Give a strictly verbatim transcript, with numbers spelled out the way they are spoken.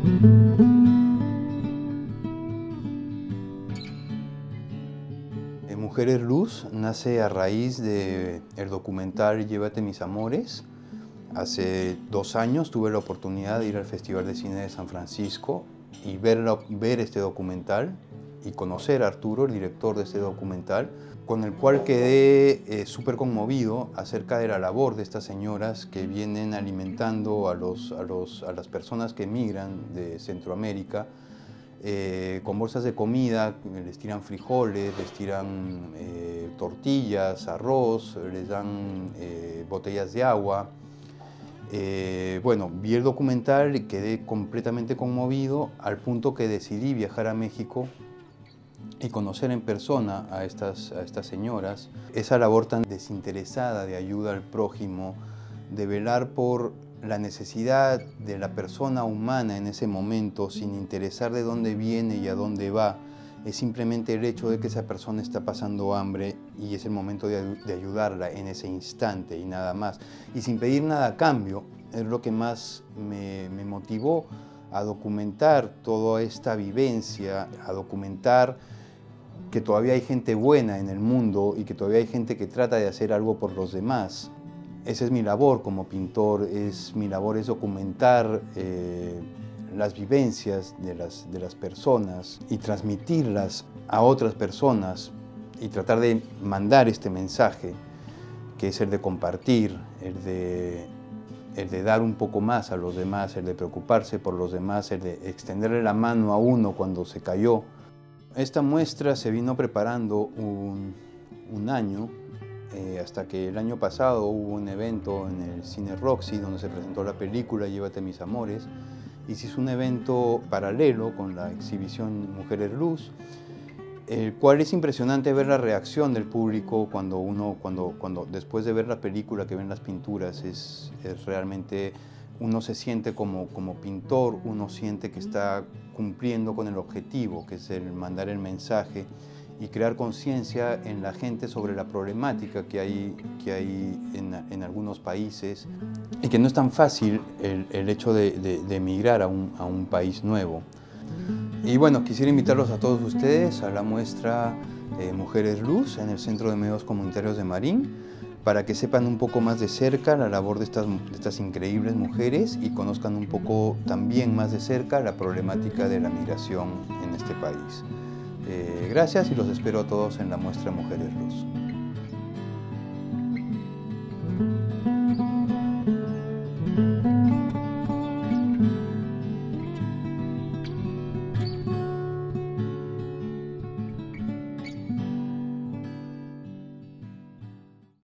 Mujeres Luz nace a raíz del documental Llévate mis amores. Hace dos años tuve la oportunidad de ir al Festival de Cine de San Francisco y ver, la, ver este documental y conocer a Arturo, el director de este documental, con el cual quedé eh, súper conmovido acerca de la labor de estas señoras que vienen alimentando a, los, a, los, a las personas que emigran de Centroamérica. Eh, con bolsas de comida, les tiran frijoles, les tiran eh, tortillas, arroz, les dan eh, botellas de agua. Eh, bueno, vi el documental y quedé completamente conmovido al punto que decidí viajar a México y conocer en persona a estas, a estas señoras. Esa labor tan desinteresada de ayuda al prójimo, de velar por la necesidad de la persona humana en ese momento, sin interesar de dónde viene y a dónde va, es simplemente el hecho de que esa persona está pasando hambre y es el momento de, de ayudarla en ese instante y nada más. Y sin pedir nada a cambio, es lo que más me, me motivó a documentar toda esta vivencia, a documentar que todavía hay gente buena en el mundo y que todavía hay gente que trata de hacer algo por los demás. Esa es mi labor como pintor, es, mi labor es documentar eh, las vivencias de las, de las personas y transmitirlas a otras personas y tratar de mandar este mensaje, que es el de compartir, el de, el de dar un poco más a los demás, el de preocuparse por los demás, el de extenderle la mano a uno cuando se cayó. Esta muestra se vino preparando un, un año, Eh, hasta que el año pasado hubo un evento en el Cine Roxy donde se presentó la película Llévate mis amores y se hizo un evento paralelo con la exhibición Mujeres Luz, el cual es impresionante ver la reacción del público cuando uno, cuando, cuando después de ver la película, que ven las pinturas, es, es realmente, uno se siente como, como pintor, uno siente que está cumpliendo con el objetivo, que es el mandar el mensaje y crear conciencia en la gente sobre la problemática que hay, que hay en, en algunos países y que no es tan fácil el, el hecho de, de, de emigrar a un, a un país nuevo. Y bueno, quisiera invitarlos a todos ustedes a la muestra eh, Mujeres Luz en el Centro de Medios Comunitarios de Marín, para que sepan un poco más de cerca la labor de estas, de estas increíbles mujeres y conozcan un poco también más de cerca la problemática de la migración en este país. Eh, gracias y los espero a todos en la muestra Mujeres Luz.